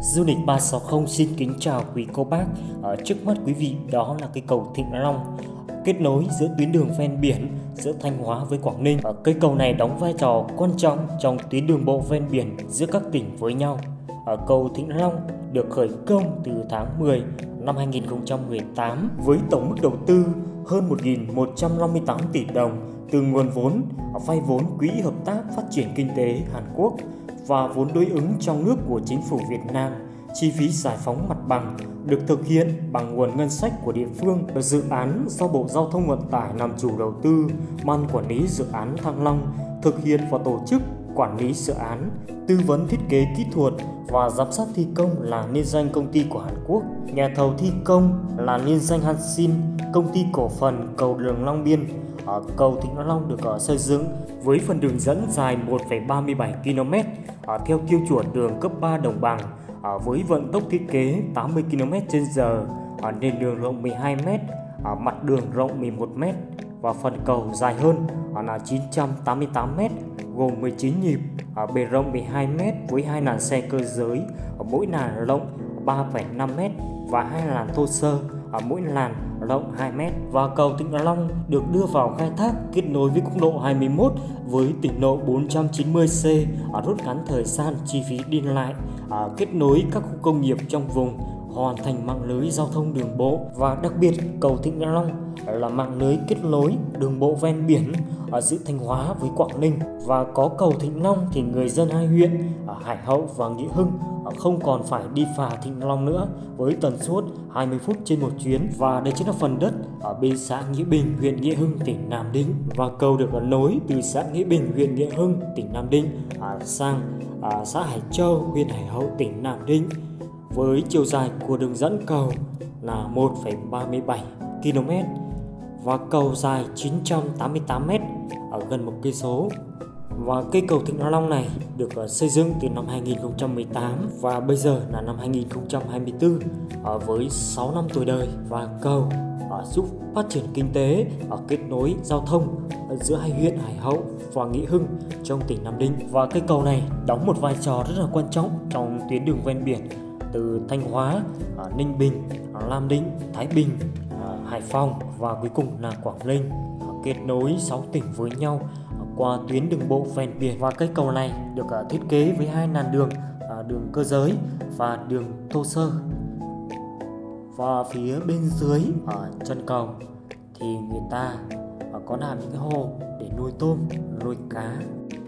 Du lịch 360 xin kính chào quý cô bác. Trước mắt quý vị đó là cây cầu Thịnh Long kết nối giữa tuyến đường ven biển giữa Thanh Hóa với Quảng Ninh. Cây cầu này đóng vai trò quan trọng trong tuyến đường bộ ven biển giữa các tỉnh với nhau. Cầu Thịnh Long được khởi công từ tháng 10 năm 2018 với tổng mức đầu tư hơn 1.158 tỷ đồng từ nguồn vốn vay vốn Quỹ Hợp tác Phát triển Kinh tế Hàn Quốc và vốn đối ứng trong nước của chính phủ Việt Nam. Chi phí giải phóng mặt bằng được thực hiện bằng nguồn ngân sách của địa phương. Dự án do Bộ Giao thông Vận tải làm chủ đầu tư, Ban Quản lý Dự án Thăng Long thực hiện và tổ chức quản lý dự án, tư vấn thiết kế kỹ thuật và giám sát thi công là liên danh công ty của Hàn Quốc. Nhà thầu thi công là liên danh Hansin, công ty cổ phần cầu đường Long Biên. Cầu Thịnh Long được xây dựng với phần đường dẫn dài 1,37 km theo tiêu chuẩn đường cấp 3 đồng bằng với vận tốc thiết kế 80 km/h, nền đường rộng 12 m, mặt đường rộng 11 m và phần cầu dài hơn là 988 m, gồm 19 nhịp, bề rộng 12 m với 2 làn xe cơ giới, mỗi làn rộng 3,5 m và 2 làn thô sơ, mỗi làn rộng 2 m. Và cầu Thịnh Long được đưa vào khai thác kết nối với quốc lộ 21 với tỉnh lộ 490C, rút ngắn thời gian chi phí đi lại, kết nối các khu công nghiệp trong vùng, hoàn thành mạng lưới giao thông đường bộ. Và đặc biệt cầu Thịnh Long là mạng lưới kết nối đường bộ ven biển giữa Thanh Hóa với Quảng Ninh. Và có cầu Thịnh Long thì người dân hai huyện Hải Hậu và Nghĩa Hưng không còn phải đi phà Thịnh Long nữa với tần suất 20 phút trên một chuyến. Và đây chính là phần đất ở bên xã Nghĩa Bình, huyện Nghĩa Hưng, tỉnh Nam Định. Và cầu được nối từ xã Nghĩa Bình, huyện Nghĩa Hưng, tỉnh Nam Định sang xã Hải Châu, huyện Hải Hậu, tỉnh Nam Định với chiều dài của đường dẫn cầu là 1,37 km và cầu dài 988 m ở gần 1 cây số. Và cây cầu Thịnh Long này được xây dựng từ năm 2018 và bây giờ là năm 2024 với 6 năm tuổi đời. Và cầu giúp phát triển kinh tế, kết nối giao thông giữa hai huyện Hải Hậu và Nghĩa Hưng trong tỉnh Nam Định. Và cây cầu này đóng một vai trò rất là quan trọng trong tuyến đường ven biển từ Thanh Hóa, Ninh Bình, Nam Định, Thái Bình, Hải Phòng và cuối cùng là Quảng Ninh, kết nối 6 tỉnh với nhau qua tuyến đường bộ ven biển. Và cây cầu này được thiết kế với 2 làn đường, đường cơ giới và đường thô sơ. Và phía bên dưới ở chân cầu thì người ta có làm những cái hồ để nuôi tôm, nuôi cá.